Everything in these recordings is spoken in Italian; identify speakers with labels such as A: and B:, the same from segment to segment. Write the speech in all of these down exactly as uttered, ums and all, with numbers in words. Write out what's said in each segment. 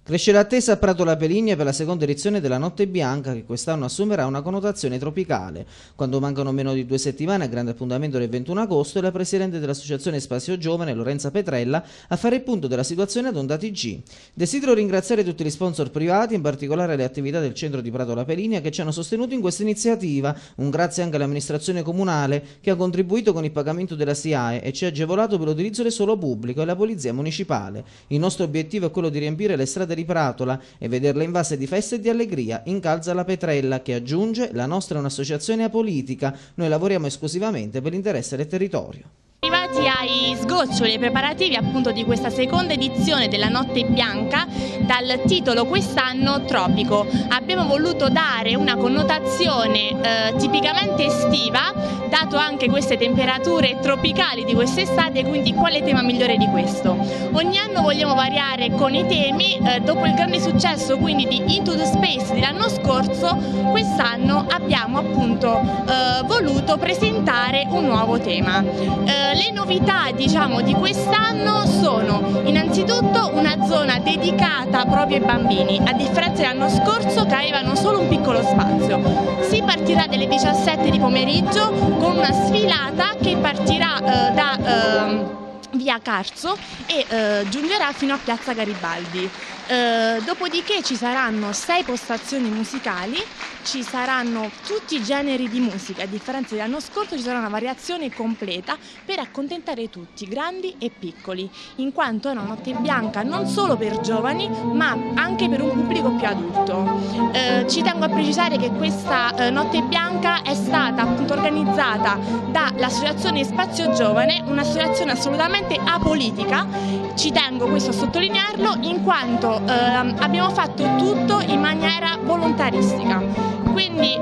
A: Cresce l'attesa a Prato La Peligna per la seconda edizione della Notte Bianca, che quest'anno assumerà una connotazione tropicale. Quando mancano meno di due settimane al grande appuntamento del ventuno agosto, è la presidente dell'Associazione Spazio Giovane, Lorenza Petrella, a fare il punto della situazione ad Onda T G. Desidero ringraziare tutti gli sponsor privati, in particolare le attività del centro di Prato La Peligna, che ci hanno sostenuto in questa iniziativa. Un grazie anche all'amministrazione comunale, che ha contribuito con il pagamento della S I A E e ci ha agevolato per l'utilizzo del suolo pubblico, e la Polizia Municipale. Il nostro obiettivo è quello di riempire le strade di Pratola e vederle invase di festa e di allegria, incalza la Petrella, che aggiunge: la nostra è un'associazione apolitica, noi lavoriamo esclusivamente per l'interesse del territorio.
B: Arrivati ai sgoccioli e preparativi appunto di questa seconda edizione della Notte Bianca, dal titolo quest'anno Tropico. Abbiamo voluto dare una connotazione eh, tipicamente estiva, dato anche queste temperature tropicali di quest'estate, quindi quale tema migliore di questo? Ogni anno vogliamo variare con i temi, eh, dopo il grande successo quindi di Into the Space dell'anno scorso, quest'anno abbiamo appunto eh, voluto presentare un nuovo tema. Eh, Le novità, diciamo, di quest'anno sono innanzitutto una zona dedicata proprio ai bambini, a differenza dell'anno scorso che avevano solo un piccolo spazio. Si partirà dalle diciassette di pomeriggio con una sfilata che partirà eh, da eh, via Carso e eh, giungerà fino a piazza Garibaldi. Eh, dopodiché ci saranno sei postazioni musicali, ci saranno tutti i generi di musica, a differenza dell'anno scorso ci sarà una variazione completa per accontentare tutti, grandi e piccoli, in quanto è una notte bianca non solo per giovani ma anche per un pubblico più adulto. Eh, ci tengo a precisare che questa eh, notte bianca è stata appunto organizzata dall'Associazione Spazio Giovane, un'associazione assolutamente apolitica, ci tengo questo a sottolinearlo, in quanto eh, abbiamo fatto tutto in maniera volontaristica. Quindi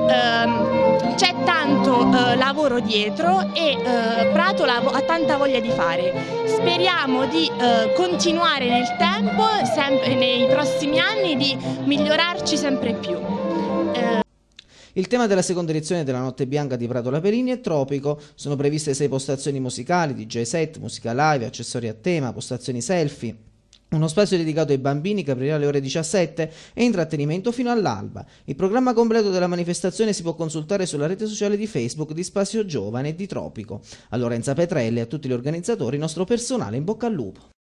B: ehm, c'è tanto eh, lavoro dietro e eh, Prato ha tanta voglia di fare. Speriamo di eh, continuare nel tempo, sempre nei prossimi anni, di migliorarci sempre più. Eh...
A: Il tema della seconda edizione della Notte Bianca di Prato La Peligna è tropico. Sono previste sei postazioni musicali, D J set, musica live, accessori a tema, postazioni selfie, uno spazio dedicato ai bambini che aprirà alle ore diciassette e intrattenimento fino all'alba. Il programma completo della manifestazione si può consultare sulla rete sociale di Facebook di Spazio Giovane e di Tropico. A Lorenza Petrelli e a tutti gli organizzatori, nostro personale in bocca al lupo.